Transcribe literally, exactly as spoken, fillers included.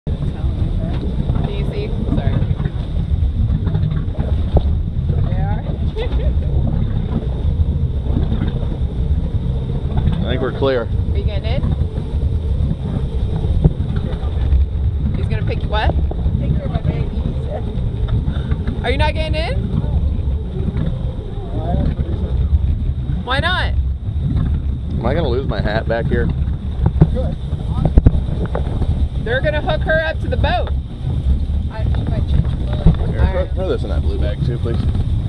Can you see? Sorry. There they are. I think we're clear. Are you getting in? He's gonna pick you what? Take care of my babies. Are you not getting in? Why not? Am I gonna lose my hat back here? They're gonna hook her up to the boat. I, she might change her mind. Here, throw, throw this in that blue bag too, please.